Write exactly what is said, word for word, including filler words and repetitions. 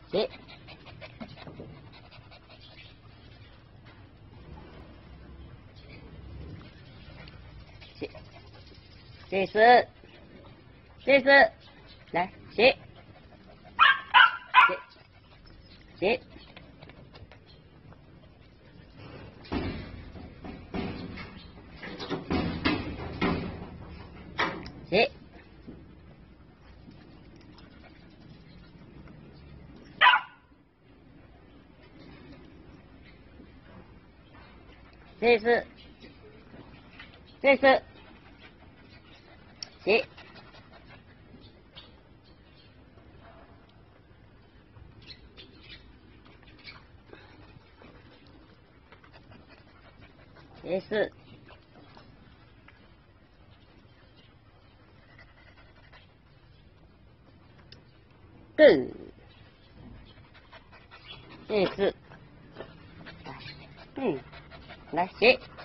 起，起，第四，第四，来起，起，起，起。这是，这是，起，这是，更，这是，嗯，来起。